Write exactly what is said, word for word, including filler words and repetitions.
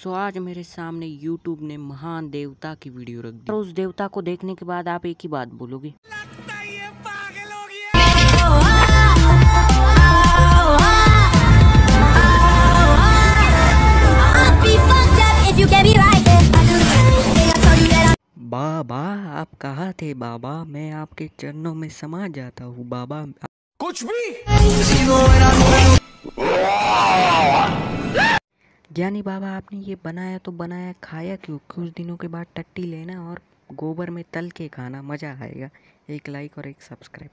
सो आज मेरे सामने यूट्यूब ने महान देवता की वीडियो रख दी और उस देवता को देखने के बाद आप एक ही बात बोलोगे, लगता है ये पागल हो गया। बाबा आप कहाँ थे बाबा, मैं आपके चरणों में समा जाता हूँ बाबा। कुछ भी ज्ञानी बाबा, आपने ये बनाया तो बनाया, खाया क्यों? कुछ दिनों के बाद टट्टी लेना और गोबर में तल के खाना, मज़ा आएगा। एक लाइक और एक सब्सक्राइब।